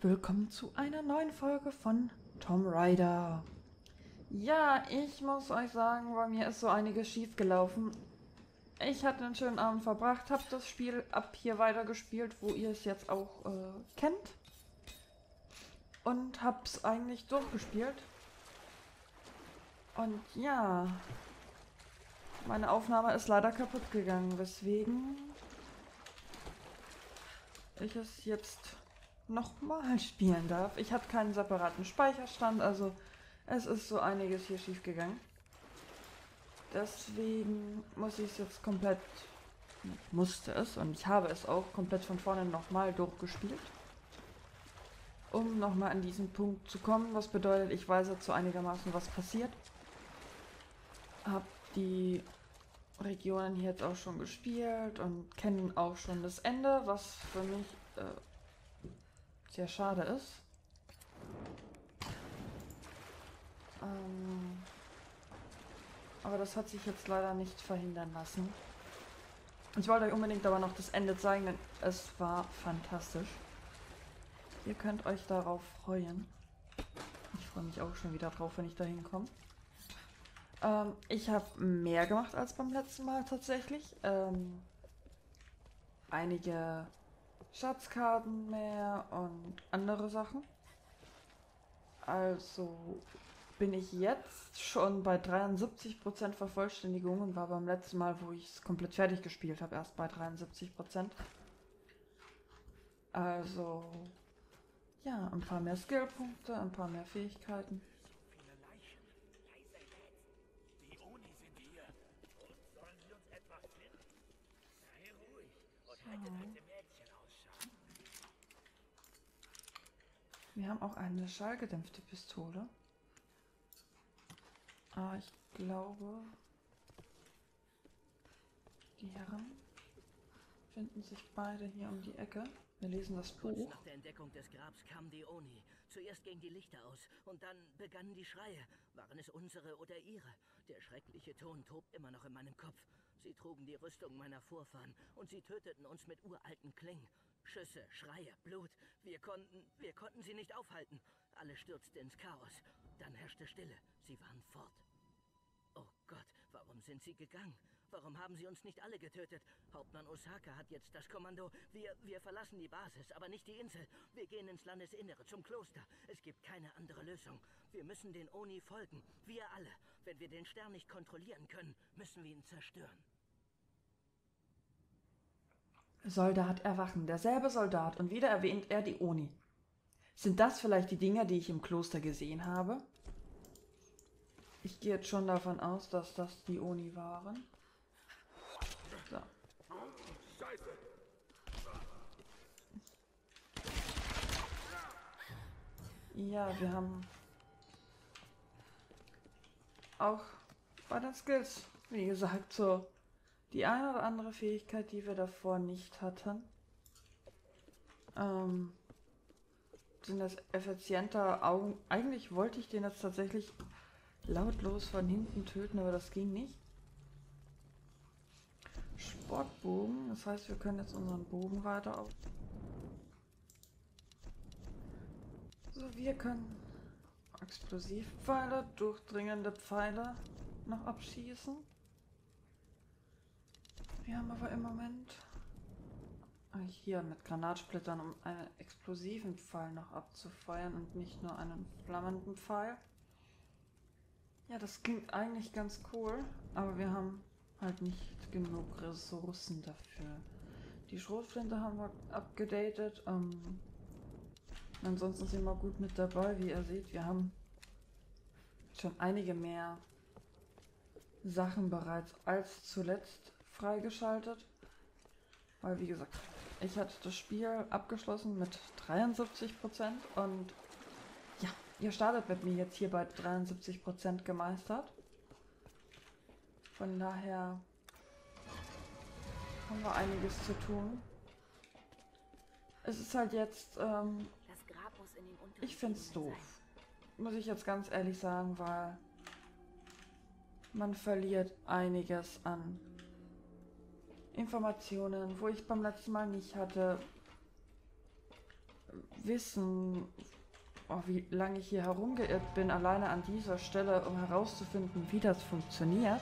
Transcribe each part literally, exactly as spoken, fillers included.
willkommen zu einer neuen Folge von Tomb Raider. Ja, ich muss euch sagen, bei mir ist so einiges schief gelaufen. Ich hatte einen schönen Abend verbracht, habe das Spiel ab hier weitergespielt, wo ihr es jetzt auch äh, kennt. Und hab's eigentlich durchgespielt. Und ja, meine Aufnahme ist leider kaputt gegangen, weswegen ich es jetzt nochmal spielen darf. Ich hatte keinen separaten Speicherstand, also es ist so einiges hier schief gegangen. Deswegen muss ich es jetzt komplett, musste es, und ich habe es auch komplett von vorne nochmal durchgespielt. Um nochmal an diesen Punkt zu kommen, was bedeutet, ich weiß jetzt so einigermaßen, was passiert. Hab die Regionen hier jetzt auch schon gespielt und kennen auch schon das Ende, was für mich äh, sehr schade ist. Ähm, aber das hat sich jetzt leider nicht verhindern lassen. Ich wollte euch unbedingt aber noch das Ende zeigen, denn es war fantastisch. Ihr könnt euch darauf freuen. Ich freue mich auch schon wieder drauf, wenn ich da hinkomme. Ähm, ich habe mehr gemacht als beim letzten Mal tatsächlich. Ähm, einige Schatzkarten mehr und andere Sachen. Also bin ich jetzt schon bei dreiundsiebzig Prozent Vervollständigung und war beim letzten Mal, wo ich es komplett fertig gespielt habe, erst bei dreiundsiebzig Prozent. Also ja, ein paar mehr Skillpunkte, ein paar mehr Fähigkeiten. Wir haben auch eine schallgedämpfte Pistole. Aber ich glaube, die Herren finden sich beide hier um die Ecke. Wir lesen das Kurz Buch. nach der Entdeckung des Grabs kamen die Oni. Zuerst gingen die Lichter aus und dann begannen die Schreie. Waren es unsere oder ihre? Der schreckliche Ton tobt immer noch in meinem Kopf. Sie trugen die Rüstung meiner Vorfahren und sie töteten uns mit uralten Klingen. Schüsse, Schreie, Blut. Wir konnten, wir konnten sie nicht aufhalten. Alles stürzte ins Chaos. Dann herrschte Stille. Sie waren fort. Oh Gott, warum sind sie gegangen? Warum haben sie uns nicht alle getötet? Hauptmann Osaka hat jetzt das Kommando. Wir, wir verlassen die Basis, aber nicht die Insel. Wir gehen ins Landesinnere, zum Kloster. Es gibt keine andere Lösung. Wir müssen den Oni folgen. Wir alle. Wenn wir den Stern nicht kontrollieren können, müssen wir ihn zerstören. Soldat erwachen. Derselbe Soldat und wieder erwähnt er die Oni. Sind das vielleicht die Dinger, die ich im Kloster gesehen habe? Ich gehe jetzt schon davon aus, dass das die Oni waren. So. Ja, wir haben auch bei den Skills, wie gesagt, so die eine oder andere Fähigkeit, die wir davor nicht hatten. Ähm, sind das effizienter Augen. Eigentlich wollte ich den jetzt tatsächlich lautlos von hinten töten, aber das ging nicht. Sportbogen, das heißt, wir können jetzt unseren Bogen weiter auf. So, wir können Explosivpfeile, durchdringende Pfeile noch abschießen. Wir haben aber im Moment hier mit Granatsplittern, um einen explosiven Pfeil noch abzufeuern und nicht nur einen flammenden Pfeil. Ja, das klingt eigentlich ganz cool, aber wir haben halt nicht genug Ressourcen dafür. Die Schrotflinte haben wir abgedatet. Ähm, ansonsten sind wir gut mit dabei, wie ihr seht. Wir haben schon einige mehr Sachen bereits als zuletzt freigeschaltet. Weil, wie gesagt, ich hatte das Spiel abgeschlossen mit dreiundsiebzig Prozent und ja, ihr startet mit mir jetzt hier bei dreiundsiebzig Prozent gemeistert. Von daher haben wir einiges zu tun. Es ist halt jetzt, ähm, ich finde es doof. Muss ich jetzt ganz ehrlich sagen, weil man verliert einiges an Informationen, wo ich beim letzten Mal nicht hatte. wissen, oh, wie lange ich hier herumgeirrt bin, alleine an dieser Stelle, um herauszufinden, wie das funktioniert.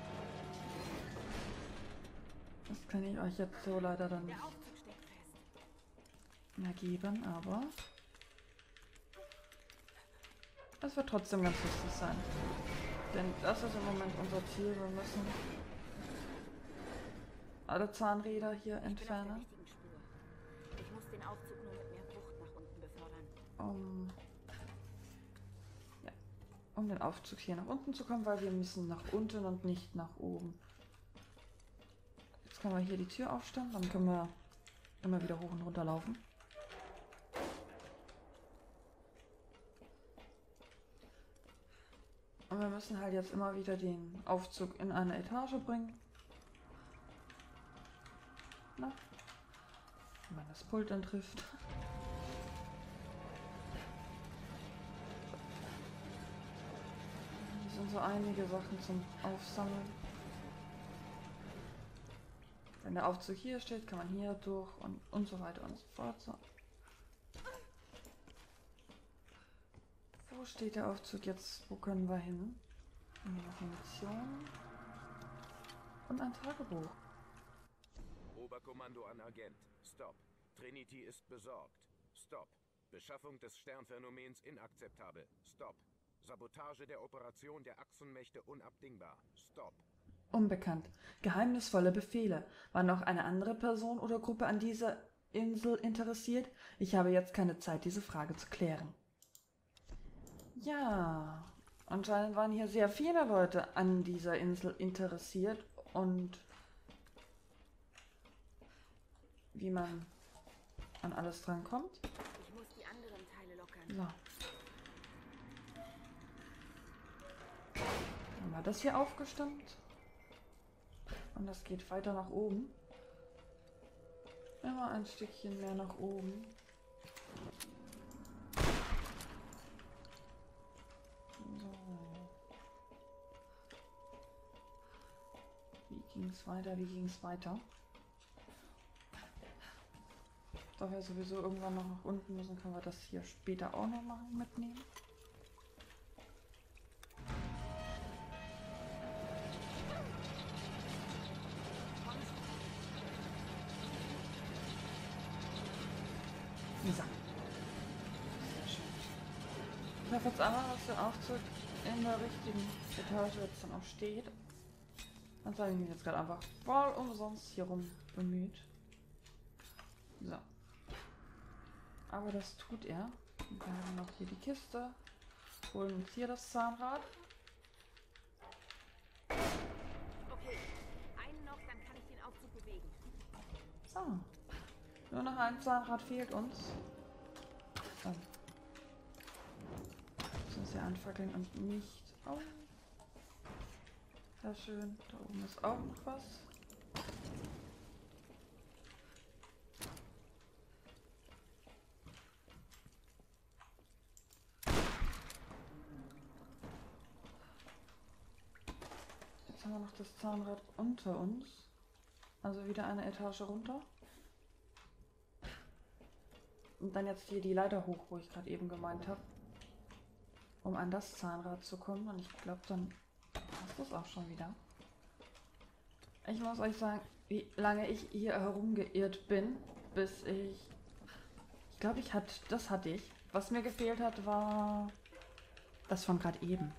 Das kann ich euch jetzt so leider dann nicht mehr geben, aber es wird trotzdem ganz lustig sein. Denn das ist im Moment unser Ziel. Wir müssen alle Zahnräder hier entfernen. Ich muss den Aufzug nur mit mehr Wucht nach unten befördern. Um, ja, um den Aufzug hier nach unten zu kommen, weil wir müssen nach unten und nicht nach oben. Jetzt können wir hier die Tür aufstellen, dann können wir immer wieder hoch und runter laufen. Und wir müssen halt jetzt immer wieder den Aufzug in eine Etage bringen. Na? Wenn man das Pult dann trifft. Hier sind so einige Sachen zum Aufsammeln. Wenn der Aufzug hier steht, kann man hier durch und, und so weiter und so fort. So. Wo steht der Aufzug jetzt? Wo können wir hin? Hier noch Munition. Und ein Tagebuch. Oberkommando an Agent. Stop. Trinity ist besorgt. Stop. Beschaffung des Sternphänomens inakzeptabel. Stop. Sabotage der Operation der Achsenmächte unabdingbar. Stop. Unbekannt. Geheimnisvolle Befehle. War noch eine andere Person oder Gruppe an dieser Insel interessiert? Ich habe jetzt keine Zeit, diese Frage zu klären. Ja, anscheinend waren hier sehr viele Leute an dieser Insel interessiert und wie man an alles dran kommt. Ich muss die anderen Teile lockern. So. Dann war das hier aufgestimmt. Und das geht weiter nach oben. Immer ein Stückchen mehr nach oben. So. Wie ging es weiter? Wie ging es weiter? Da wir sowieso irgendwann noch nach unten müssen, können wir das hier später auch noch mal mitnehmen. So. Sehr schön. Ich hoffe jetzt einmal, dass der Aufzug in der richtigen Etage jetzt dann auch steht. Sonst habe ich mich jetzt gerade einfach voll umsonst hier rum bemüht. So. Aber das tut er. Wir haben noch hier die Kiste. Holen uns hier das Zahnrad. Okay, einen noch, dann kann ich den Aufzug bewegen. So. Nur noch ein Zahnrad fehlt uns. So. Müssen uns hier anfackeln und nicht. Oh. Sehr schön. Da oben ist auch noch was. Jetzt haben wir noch das Zahnrad unter uns. Also wieder eine Etage runter. Und dann jetzt hier die Leiter hoch, wo ich gerade eben gemeint habe. Um an das Zahnrad zu kommen. Und ich glaube, dann passt das auch schon wieder. Ich muss euch sagen, wie lange ich hier herumgeirrt bin, bis ich... Ich glaube, ich hatte... Das hatte ich. Was mir gefehlt hat, war... das von gerade eben.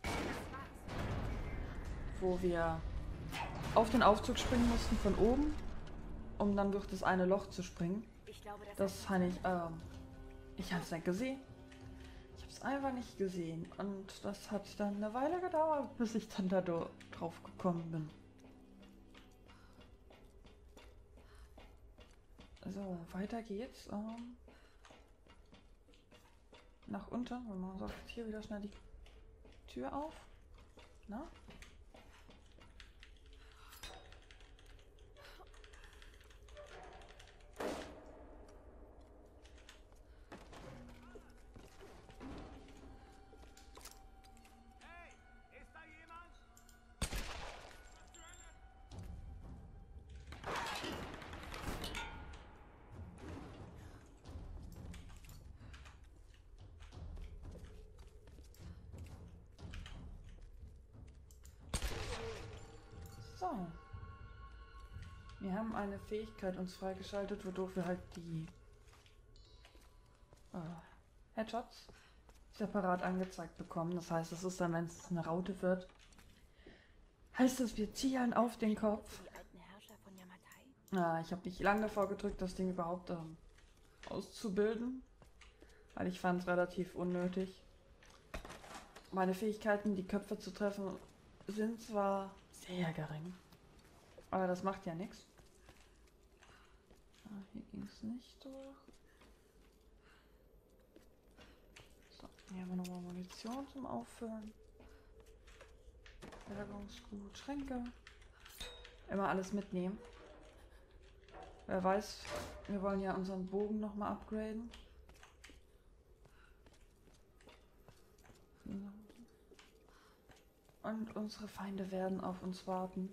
Wo wir auf den Aufzug springen mussten von oben, um dann durch das eine Loch zu springen. Ich glaube, das, Das habe ich, ähm, ich habe es nicht gesehen. Ich habe es einfach nicht gesehen. Und das hat dann eine Weile gedauert, bis ich dann da drauf gekommen bin. So, weiter geht's. Ähm, nach unten. Und man sagt hier wieder schnell die Tür auf. Na? Wir haben eine Fähigkeit uns freigeschaltet, wodurch wir halt die äh, Headshots separat angezeigt bekommen. Das heißt, es ist dann, wenn es eine Raute wird, heißt es, wir zielen auf den Kopf. Die alten Herrscher von Yamatai? Ja, ich habe nicht lange vorgedrückt, das Ding überhaupt ähm, auszubilden, weil ich fand es relativ unnötig. Meine Fähigkeiten, die Köpfe zu treffen, sind zwar sehr gering, aber das macht ja nichts. Ah, hier ging es nicht durch. So, hier haben wir nochmal Munition zum Auffüllen. Bergungsgut, Schränke. Immer alles mitnehmen. Wer weiß, wir wollen ja unseren Bogen nochmal upgraden. Und unsere Feinde werden auf uns warten.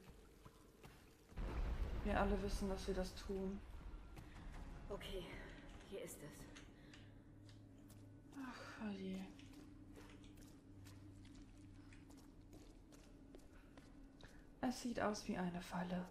Wir alle wissen, dass sie das tun. Okay, hier ist es. Ach, oh je. Es sieht aus wie eine Falle.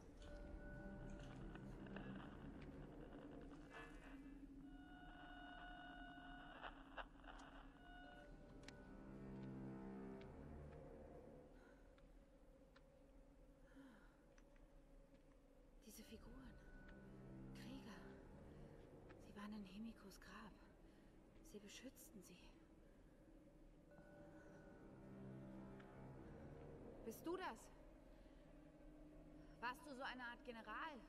Diese Figuren. Krieger. Sie waren in Himikos Grab. Sie beschützten sie. Bist du das? Warst du so eine Art General?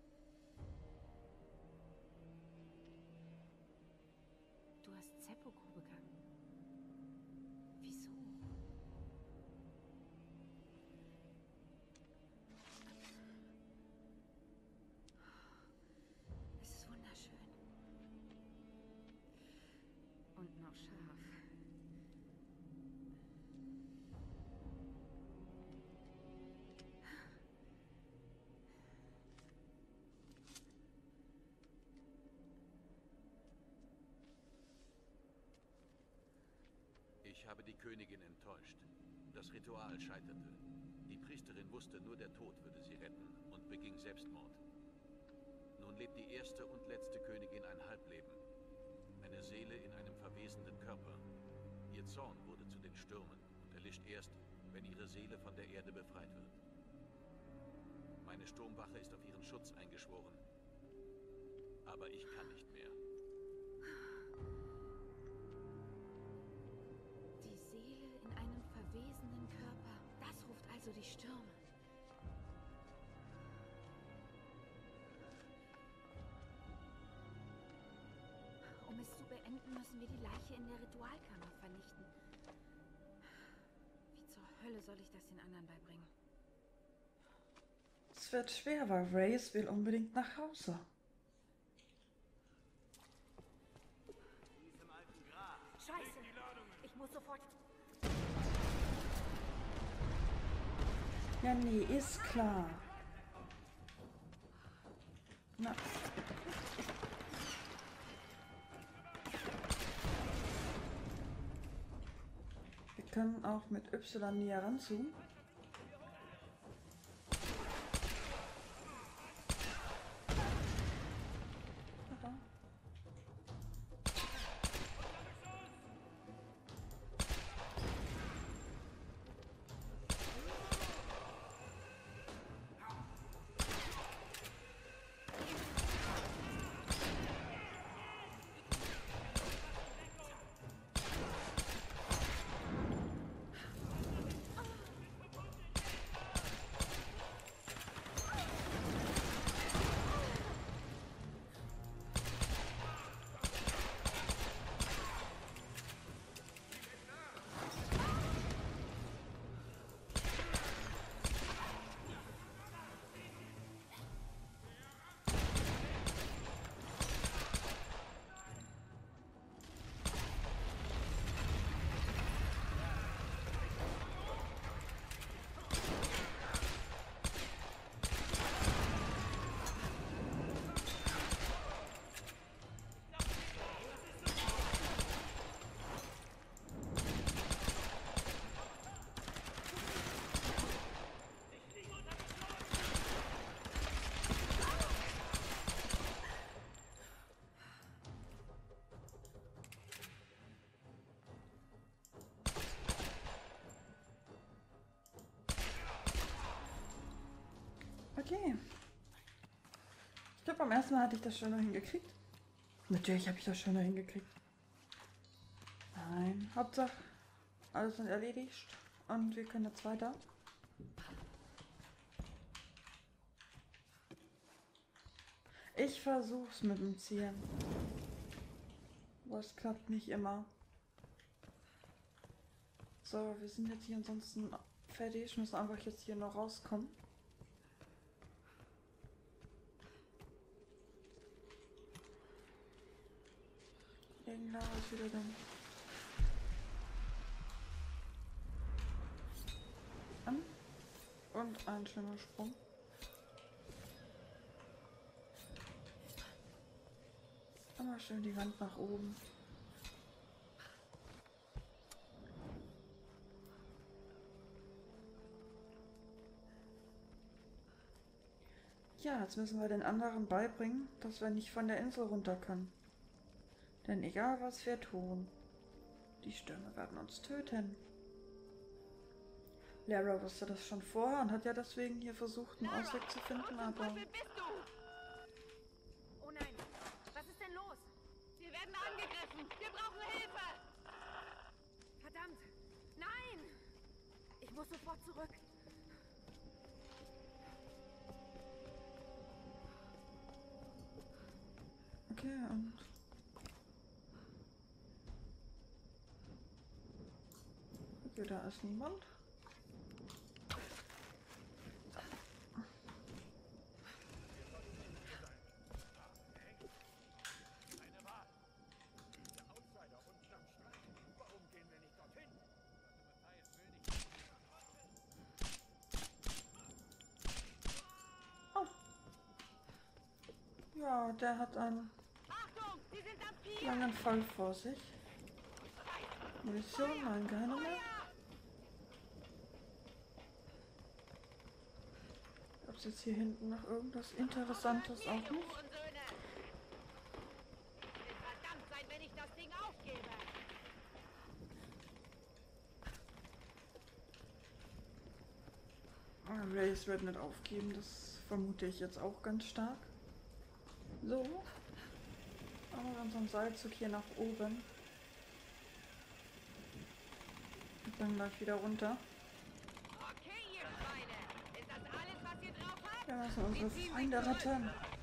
Du hast Seppuku begangen. Wieso? Es ist wunderschön. Und noch scharf. Ich habe die Königin enttäuscht. Das Ritual scheiterte. Die Priesterin wusste, nur der Tod würde sie retten und beging Selbstmord. Nun lebt die erste und letzte Königin ein Halbleben. Eine Seele in einem verwesenden Körper. Ihr Zorn wurde zu den Stürmen und erlischt erst, wenn ihre Seele von der Erde befreit wird. Meine Sturmwache ist auf ihren Schutz eingeschworen. Aber ich kann nicht mehr. Die Seele in einem verwesenden Körper. Das ruft also die Stürme. Um es zu beenden, müssen wir die Leiche in der Ritualkammer vernichten. Wie zur Hölle soll ich das den anderen beibringen? Es wird schwer, weil Reyes will unbedingt nach Hause. Scheiße! Ich muss sofort... Ja, nee, ist klar. Na. Wir können auch mit Y näher ranzoomen. Aha. beim ersten Mal hatte ich das schöner hingekriegt. Natürlich habe ich das schöner hingekriegt. Nein, Hauptsache, alles sind erledigt und wir können jetzt weiter. Ich versuch's mit dem Zielen. Aber es klappt nicht immer. So, wir sind jetzt hier ansonsten fertig. Müssen einfach jetzt hier noch rauskommen. Irgendwann ist wieder dann. An. Und ein schöner Sprung. Immer schön die Wand nach oben. Ja, jetzt müssen wir den anderen beibringen, dass wir nicht von der Insel runter können. Denn egal was wir tun, die Stürme werden uns töten. Lara wusste das schon vorher und hat ja deswegen hier versucht, einen Ausweg zu finden, aber... Oh nein, was ist denn los? Wir werden angegriffen. Wir brauchen Hilfe. Verdammt. Nein. Ich muss sofort zurück. Okay, und... Okay, da ist niemand. Oh. Ja, der hat einen langen Fall vor sich. Munition, nein, keine mehr. Gab es jetzt hier hinten noch irgendwas Interessantes auch nicht? Race wird nicht aufgeben, das vermute ich jetzt auch ganz stark. So. Aber mit unserem Seilzug hier nach oben. Und dann gleich wieder runter. Wir müssen unsere Feinde retten.